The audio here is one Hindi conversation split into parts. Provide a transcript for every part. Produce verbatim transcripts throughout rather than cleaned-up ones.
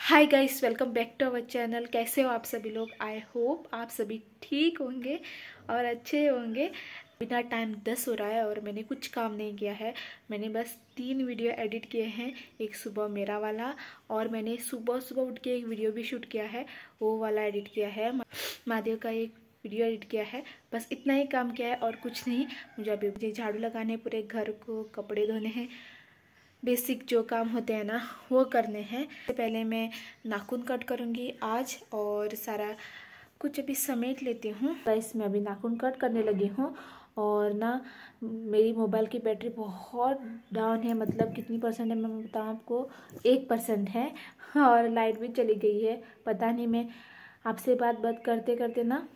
Hi guys, welcome back to our channel. कैसे हो आप सभी लोग? आई होप आप सभी ठीक होंगे और अच्छे होंगे। बिना टाइम दस हो रहा है और मैंने कुछ काम नहीं किया है। मैंने बस तीन वीडियो एडिट किए हैं। एक सुबह मेरा वाला, और मैंने सुबह सुबह उठ के एक वीडियो भी शूट किया है, वो वाला एडिट किया है। महादेव का एक वीडियो एडिट किया है। बस इतना ही काम किया है और कुछ नहीं। मुझे अभी मुझे झाड़ू लगाने, पूरे घर को कपड़े धोने हैं, बेसिक जो काम होते हैं ना वो करने हैं। सबसे पहले मैं नाखून कट करूँगी आज, और सारा कुछ अभी समेट लेती हूँ। गाइस, मैं अभी नाखून कट करने लगी हूँ और ना मेरी मोबाइल की बैटरी बहुत डाउन है। मतलब कितनी परसेंट है मैं बताऊँ आपको, एक परसेंट है। और लाइट भी चली गई है। पता नहीं, मैं आपसे बात बात करते करते ना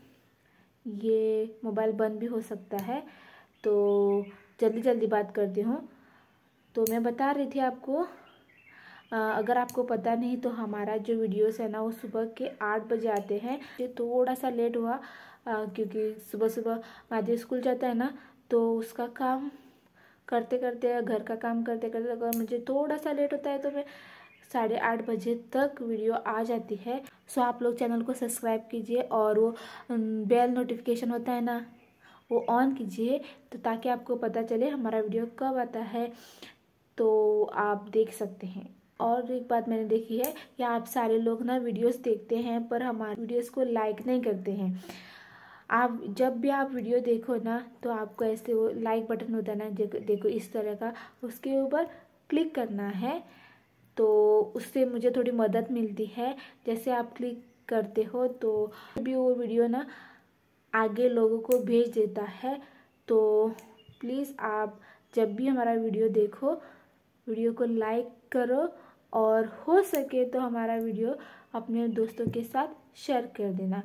ये मोबाइल बंद भी हो सकता है, तो जल्दी जल्दी बात करती हूँ। तो मैं बता रही थी आपको, आ, अगर आपको पता नहीं तो हमारा जो वीडियोस है ना वो सुबह के आठ बजे आते हैं। ये थोड़ा सा लेट हुआ आ, क्योंकि सुबह सुबह माधव स्कूल जाता है ना, तो उसका काम करते करते, घर का काम करते करते अगर मुझे थोड़ा सा लेट होता है तो मैं साढ़े आठ बजे तक वीडियो आ जाती है। सो आप लोग चैनल को सब्सक्राइब कीजिए और वो बेल नोटिफिकेशन होता है ना वो ऑन कीजिए, तो ताकि आपको पता चले हमारा वीडियो कब आता है, तो आप देख सकते हैं। और एक बात मैंने देखी है कि आप सारे लोग ना वीडियोस देखते हैं पर हमारे वीडियोस को लाइक नहीं करते हैं। आप जब भी आप वीडियो देखो ना तो आपको ऐसे वो लाइक बटन होता है ना, देखो इस तरह का, उसके ऊपर क्लिक करना है, तो उससे मुझे थोड़ी मदद मिलती है। जैसे आप क्लिक करते हो तो भी वो वीडियो ना आगे लोगों को भेज देता है। तो प्लीज़ आप जब भी हमारा वीडियो देखो, वीडियो को लाइक करो और हो सके तो हमारा वीडियो अपने दोस्तों के साथ शेयर कर देना।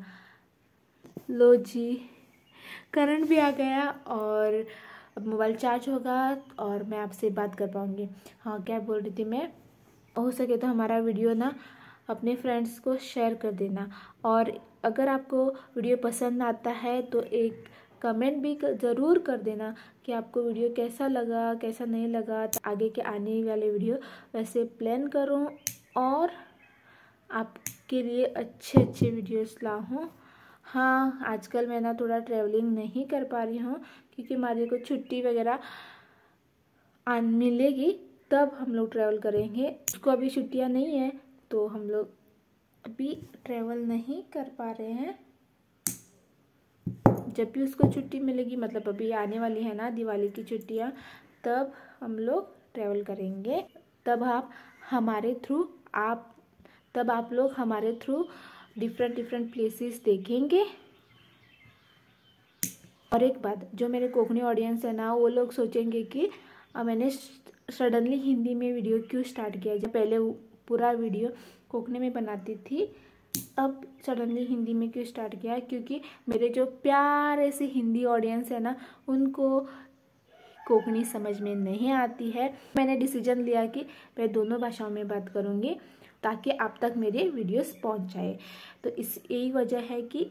लो जी, करंट भी आ गया और अब मोबाइल चार्ज होगा और मैं आपसे बात कर पाऊँगी। हाँ, क्या बोल रही थी मैं, हो सके तो हमारा वीडियो ना अपने फ्रेंड्स को शेयर कर देना। और अगर आपको वीडियो पसंद आता है तो एक कमेंट भी ज़रूर कर देना कि आपको वीडियो कैसा लगा, कैसा नहीं लगा। तो आगे के आने वाले वीडियो वैसे प्लान करूं और आपके लिए अच्छे अच्छे वीडियोस लाऊं। हाँ, आजकल मैं ना थोड़ा ट्रैवलिंग नहीं कर पा रही हूँ क्योंकि हमारे को छुट्टी वगैरह आन मिलेगी तब हम लोग ट्रैवल करेंगे। उसको अभी छुट्टियाँ नहीं है तो हम लोग अभी ट्रैवल नहीं कर पा रहे हैं। जब भी उसको छुट्टी मिलेगी, मतलब अभी आने वाली है ना दिवाली की छुट्टियाँ, तब हम लोग ट्रैवल करेंगे। तब आप हमारे थ्रू आप तब आप लोग हमारे थ्रू डिफरेंट डिफरेंट प्लेसेस देखेंगे। और एक बात, जो मेरे कोंकणी ऑडियंस है ना वो लोग सोचेंगे कि मैंने सडनली हिंदी में वीडियो क्यों स्टार्ट किया। जब पहले पूरा वीडियो कोंकणी में बनाती थी, अब सडनली हिंदी में क्यों स्टार्ट किया, क्योंकि मेरे जो प्यारे से हिंदी ऑडियंस है ना उनको कोंकणी समझ में नहीं आती है। मैंने डिसीजन लिया कि मैं दोनों भाषाओं में बात करूँगी ताकि आप तक मेरे वीडियोस पहुँच जाए। तो इस यही वजह है कि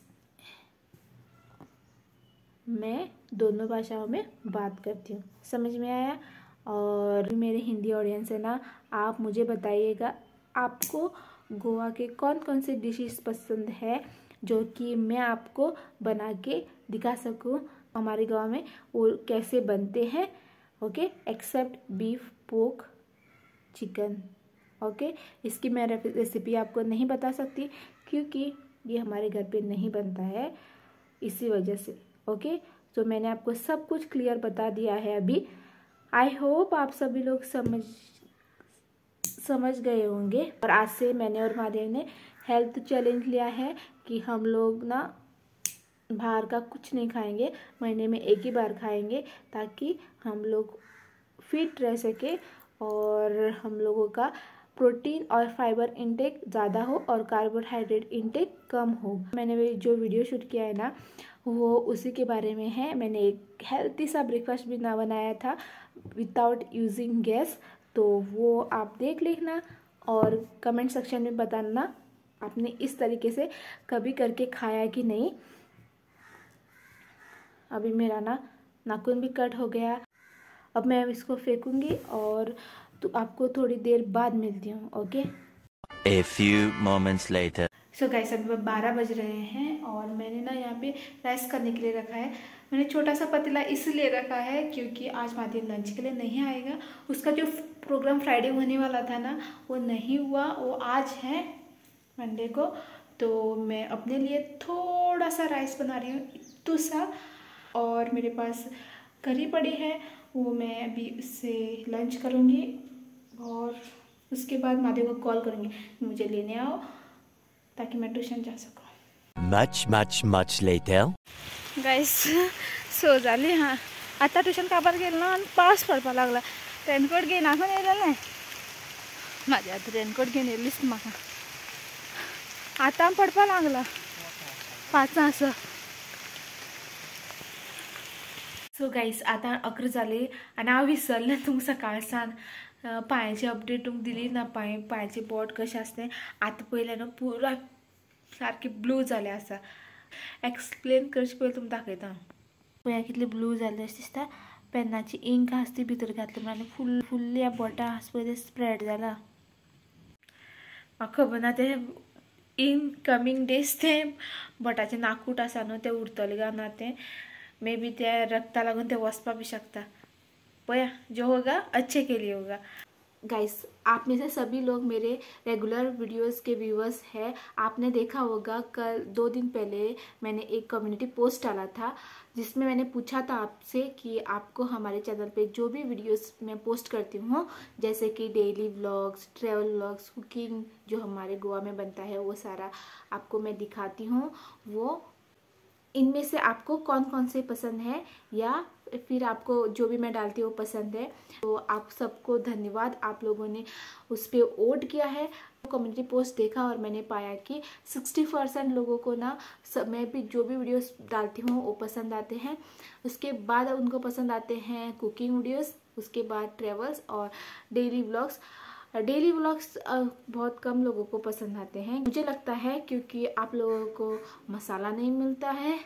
मैं दोनों भाषाओं में बात करती हूँ। समझ में आया? और मेरे हिंदी ऑडियंस है ना, आप मुझे बताइएगा आपको गोवा के कौन कौन से डिशेस पसंद है जो कि मैं आपको बना के दिखा सकूं हमारे गांव में वो कैसे बनते हैं। Okay, except beef, pork, chicken. Okay, इसकी मैं रेसिपी आपको नहीं बता सकती क्योंकि ये हमारे घर पे नहीं बनता है, इसी वजह से। ओके, तो मैंने आपको सब कुछ क्लियर बता दिया है अभी। आई होप आप सभी लोग समझ समझ गए होंगे। और आज से मैंने और महादेव ने हेल्थ चैलेंज लिया है कि हम लोग ना बाहर का कुछ नहीं खाएंगे, महीने में एक ही बार खाएंगे ताकि हम लोग फिट रह सके और हम लोगों का प्रोटीन और फाइबर इंटेक ज़्यादा हो और कार्बोहाइड्रेट इंटेक कम हो। मैंने जो वीडियो शूट किया है ना वो उसी के बारे में है। मैंने एक हेल्थी सा ब्रेकफास्ट भी ना बनाया था विदाउट यूजिंग गैस, तो वो आप देख लेना और कमेंट सेक्शन में बताना आपने इस तरीके से कभी करके खाया कि नहीं। अभी मेरा ना नाखून भी कट हो गया, अब मैं इसको फेंकूंगी और तो आपको थोड़ी देर बाद मिलती हूँ। Okay. A few moments later. So guys अभी बारह बज रहे हैं और मैंने ना यहाँ पे राइस करने के लिए रखा है। मैंने छोटा सा पतीला इसलिए रखा है क्योंकि आज मादी लंच के लिए नहीं आएगा। उसका जो प्रोग्राम फ्राइडे होने वाला था ना वो नहीं हुआ, वो आज है मंडे को। तो मैं अपने लिए थोड़ा सा राइस बना रही हूँ, इतना सा। और मेरे पास करी पड़ी है, वो मैं अभी उससे लंच करूँगी और उसके बाद मादी को कॉल करूँगी मुझे लेने आओ ताकि मैं ट्यूशन जा सकूँ। Much, much, much later. Guys सो जाली हाँ आता ट्यूशन काबार गेलो ना आणि पाऊस पडपा लागला। रेनकोट घेऊन आपण येयलें माझ्या आतां रेनकोट घेऊन येयलीच म्हाका आतां पडपा लागला पांचां असं। सो गाइस आतां अकरा जाली आनी हांव विसरलें तुमकां सकाळसान पांयाची अपडेट तुमकां दिली ना। पांय पांयाचे बोट कशें आसा तें आतां पयलें न्हू पुरो सारकें ब्लू जालें आसा। एक्सप्लेन करचे पयलीं तुमकां दाखयता पळया कितलें ब्लू जालें अशें दिसता। पेनाची इंक आसा ती भितर घातली म्हणून आनी फुल फुल्ली ह्या बोटां आसा पळय तें स्प्रेड जाला। म्हाका खबर ना तें इन कमिंग डेज तें बोटाचें नाकूट आसा न्हू तें उरतलें काय ना तें मे बी तें रक्ता लागून तें वचपा बी शकता। पया जो होगा अच्छे के लिए होगा। गाइस आप में से सभी लोग मेरे रेगुलर वीडियोस के व्यूअर्स हैं। आपने देखा होगा कल दो दिन पहले मैंने एक कम्युनिटी पोस्ट डाला था जिसमें मैंने पूछा था आपसे कि आपको हमारे चैनल पे जो भी वीडियोस मैं पोस्ट करती हूँ जैसे कि daily vlogs, travel vlogs, cooking जो हमारे गोवा में बनता है वो सारा आपको मैं दिखाती हूँ, वो इनमें से आपको कौन कौन से पसंद है या फिर आपको जो भी मैं डालती हूँ वो पसंद है। तो आप सबको धन्यवाद, आप लोगों ने उस पर वोट किया है। कम्युनिटी पोस्ट देखा और मैंने पाया कि साठ परसेंट लोगों को ना सब मैं भी जो भी वीडियोस डालती हूँ वो पसंद आते हैं। उसके बाद उनको पसंद आते हैं कुकिंग वीडियोस, उसके बाद ट्रेवल्स और डेली व्लॉग्स। डेली व्लॉग्स बहुत कम लोगों को पसंद आते हैं मुझे लगता है क्योंकि आप लोगों को मसाला नहीं मिलता है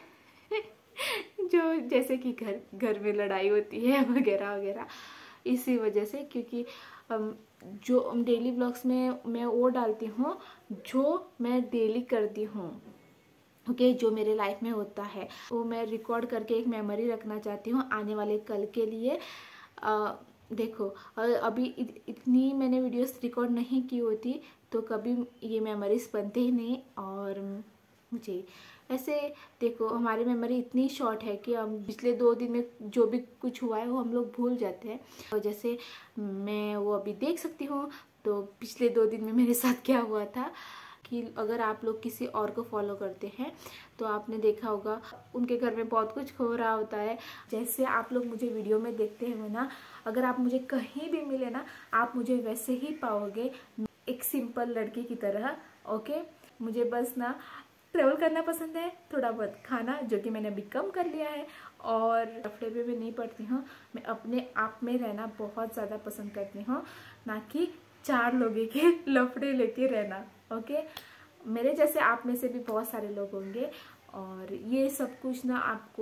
जो जैसे कि घर घर में लड़ाई होती है वगैरह वगैरह, इसी वजह से। क्योंकि जो डेली व्लॉग्स में मैं वो डालती हूँ जो मैं डेली करती हूँ, ओके, जो मेरे लाइफ में होता है वो मैं रिकॉर्ड करके एक मेमोरी रखना चाहती हूँ आने वाले कल के लिए। आ, देखो अभी इत, इतनी मैंने वीडियोस रिकॉर्ड नहीं की होती तो कभी ये मेमोरीज बनते ही नहीं। और मुझे ऐसे देखो हमारी मेमोरी इतनी शॉर्ट है कि हम पिछले दो दिन में जो भी कुछ हुआ है वो हम लोग भूल जाते हैं। और जैसे मैं वो अभी देख सकती हूँ तो पिछले दो दिन में मेरे साथ क्या हुआ था कि अगर आप लोग किसी और को फॉलो करते हैं तो आपने देखा होगा उनके घर में बहुत कुछ हो रहा होता है। जैसे आप लोग मुझे वीडियो में देखते हैं ना, अगर आप मुझे कहीं भी मिले ना आप मुझे वैसे ही पाओगे, एक सिंपल लड़की की तरह। ओके, मुझे बस ना ट्रैवल करना पसंद है, थोड़ा बहुत खाना जो कि मैंने अभी कम कर लिया है, और लफड़े पे भी नहीं पड़ती हूँ। मैं अपने आप में रहना बहुत ज़्यादा पसंद करती हूँ, ना कि चार लोगों के लफड़े लेके रहना। ओके, मेरे जैसे आप में से भी बहुत सारे लोग होंगे और ये सब कुछ ना आपको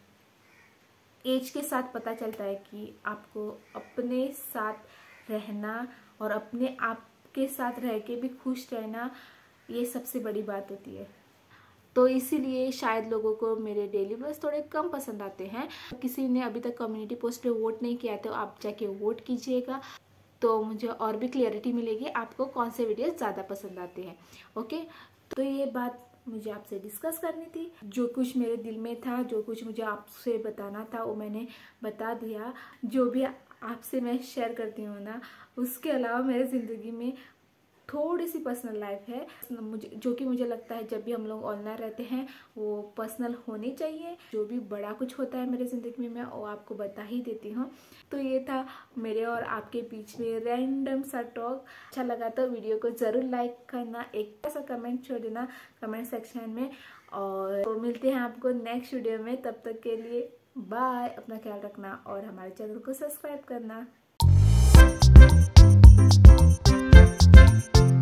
एज के साथ पता चलता है कि आपको अपने साथ रहना और अपने आप के साथ रह के भी खुश रहना, ये सबसे बड़ी बात होती है। तो इसीलिए शायद लोगों को मेरे डेली व्लॉग्स थोड़े कम पसंद आते हैं। किसी ने अभी तक कम्युनिटी पोस्ट पे वोट नहीं किया तो आप जाके वोट कीजिएगा, तो मुझे और भी क्लियरिटी मिलेगी आपको कौन से वीडियो ज़्यादा पसंद आते हैं। ओके, तो ये बात मुझे आपसे डिस्कस करनी थी। जो कुछ मेरे दिल में था, जो कुछ मुझे आपसे बताना था वो मैंने बता दिया। जो भी आपसे मैं शेयर करती हूँ ना, उसके अलावा मेरे ज़िंदगी में थोड़ी सी पर्सनल लाइफ है मुझे, जो कि मुझे लगता है जब भी हम लोग ऑनलाइन रहते हैं वो पर्सनल होनी चाहिए। जो भी बड़ा कुछ होता है मेरे ज़िंदगी में मैं वो आपको बता ही देती हूँ। तो ये था मेरे और आपके बीच में रैंडम सा टॉक। अच्छा लगा तो वीडियो को ज़रूर लाइक करना, एक ऐसा कमेंट छोड़ देना कमेंट सेक्शन में, और तो मिलते हैं आपको नेक्स्ट वीडियो में। तब तक के लिए बाय, अपना ख्याल रखना और हमारे चैनल को सब्सक्राइब करना।